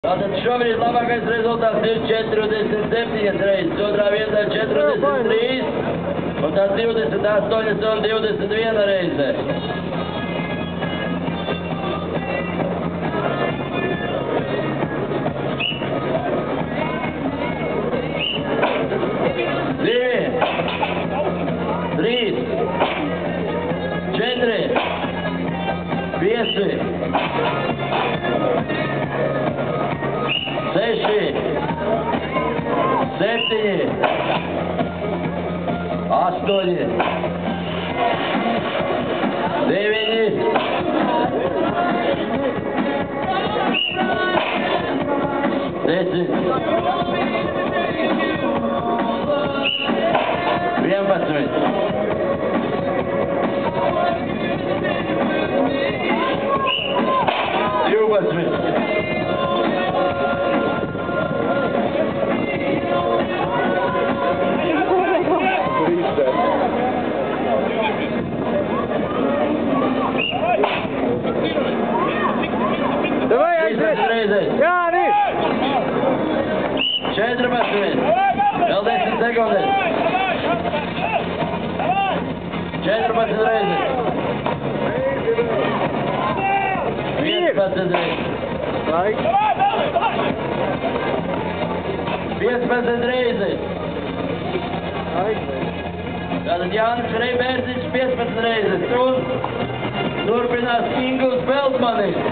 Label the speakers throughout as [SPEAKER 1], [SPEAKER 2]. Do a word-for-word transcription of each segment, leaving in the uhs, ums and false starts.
[SPEAKER 1] Tātad šobrīd labākais rezultāts ir četrdesmit septiņas reizes, otrā vietā četrdesmit trīs, un tās divdesmit astoņas un divdesmit viena reize. Divi, trīs, četri, pieci, seši, septiņi, astoņi, deviņi, desmit, vienpadsmit, divpadsmit,
[SPEAKER 2] Jānis!
[SPEAKER 1] četrpadsmit, vēl desmit sekundes. četrpadsmit reizes. piecpadsmit reizes. piecpadsmit reizes. Tātad Jānis Freibērziņš piecpadsmit reizes. Un turpinās Ingūns Feldmanis.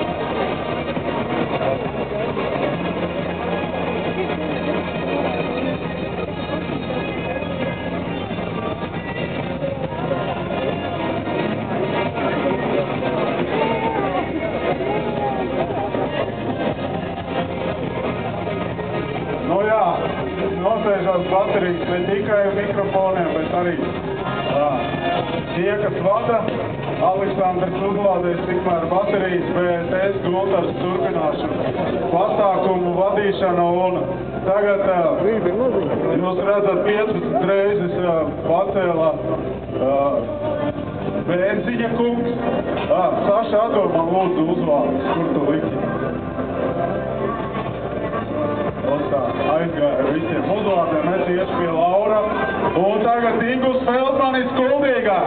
[SPEAKER 3] Nu jā, nosēžās baterijas ne tikai mikrofoniem, bet arī tā, tie, kas vada, Aleksandrs uzlādēs tikmēr baterijas, bet es Gunārs turpināšu pasākumu vadīšanu un tagad jūs redzat piecpadsmit reizes pacēlā Bērziņa kungs. Saša, atdod man lūdzu uzvārdus, kur tu liki? Tā aizgāja visiem uzvārdiem, es iešu pie Laura. Un tagad Ingūns Feldmanis Kuldīgā.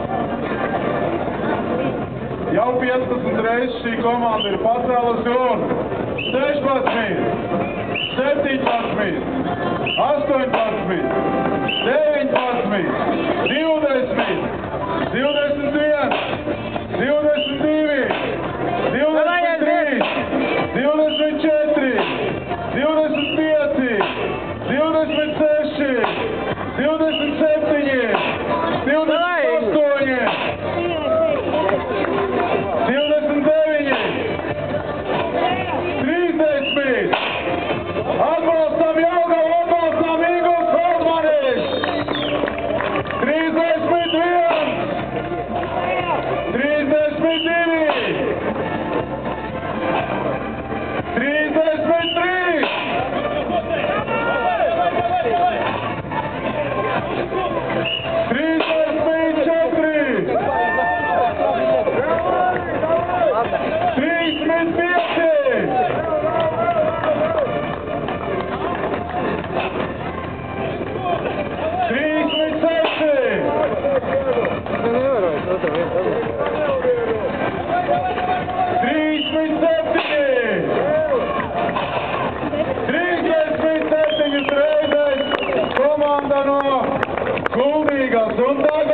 [SPEAKER 3] Jau piecpadsmit reizes šī komanda ir pacēlusi un sešpadsmit, septiņpadsmit, astoņpadsmit, deviņpadsmit, divdesmit, divdesmit viens, divdesmit divi, divdesmit trīs, divdesmit četri, divdesmit pieci, divdesmit seši, divdesmit septiņi, divdesmit astoņi, divdesmit deviņi, trīsdesmit. Atbalstam Jelgavu, atbalstam Ingūns Feldmanis. trīsdesmit viens, trīsdesmit divi, trīsdesmit trīs, trīsdesmit četri, trīsdesmit pieci, trīsdesmit seši, trīsdesmit septiņi, trīsdesmit septiņas reizes komanda no Kuldīgas un tagad